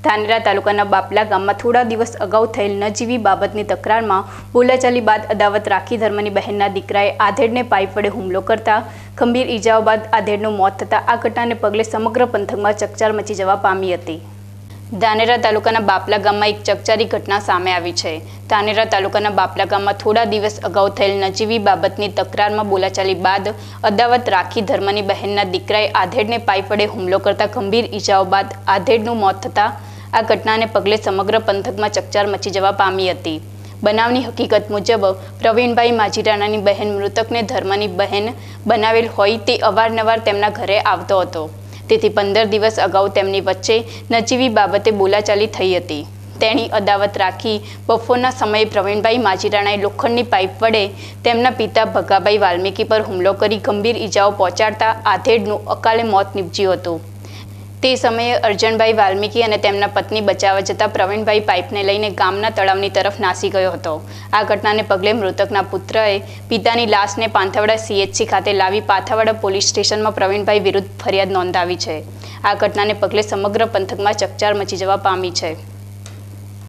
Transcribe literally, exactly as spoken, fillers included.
ધાનેરા તાલુકાના બાપલા ગામમાં થોડા દિવસ અગાઉ થયેલ નજીવી બાબતની તકરારમાં બોલાચાલી બાદ અદાવત રાખી ધર્મની બહેનના દીકરાએ આધેડને પાઇપ વડે હુમલો કરતા ગંભીર ઈજાઓ બાદ આધેડનું મોત થતાં આ ઘટનાને પગલે સમગ્ર પંથકમાં ચકચાર મચી જવા પામી હતી। ધાનેરા તાલુકાના બાપલા ગામમાં એક ચકચારી ઘટના સામે આવી છે। ધાનેરા તાલુકાના બાપલા ગામમાં થોડા દિવસ અગાઉ થયેલ નજીવી બાબતની તકરારમાં બોલાચાલી બાદ અદાવત રાખી ધર્મની બહેનના દીકરાએ આધેડને પાઇપ વડે હુમલો કરતા ગંભીર ઈજાઓ બાદ આધેડનું મોત થતાં આ ઘટનાને પગલે સમગ્ર પંથકમાં ચકચાર મચી જવા પામી હતી। બનાવની હકીકત મુજબ પ્રવીણભાઈ માજીરાણાની બહેન મૃતકને ધર્મની બહેન બનાવેલ હોય તે અવારનવાર તેમના ઘરે આવતો હતો, તેથી પંદર દિવસ અગાઉ તેમની વચ્ચે નજીવી બાબતે બોલાચાલી થઈ હતી। તેણી અદાવત રાખી બપોરના સમયે પ્રવીણભાઈ માજીરાણાએ લોખંડની પાઇપ વડે તેમના પિતા ભગાભાઈ વાલ્મીકી પર હુમલો કરી ગંભીર ઈજાઓ પહોંચાડતા આધેડનું અકાલે મોત નીપજ્યું હતું। તે સમયે અર્જણભાઈ વાલ્મીકી અને તેમના પત્ની બચાવવા જતાં પ્રવીણભાઈ પાઇપને લઈને ગામના તળાવની તરફ નાસી ગયો હતો। આ ઘટનાને પગલે મૃતકના પુત્રએ પિતાની લાશને પાંથાવાડા સીએચસી ખાતે લાવી પાંથાવાડા પોલીસ સ્ટેશનમાં પ્રવીણભાઈ વિરુદ્ધ ફરિયાદ નોંધાવી છે। આ ઘટનાને પગલે સમગ્ર પંથકમાં ચકચાર મચી જવા પામી છે।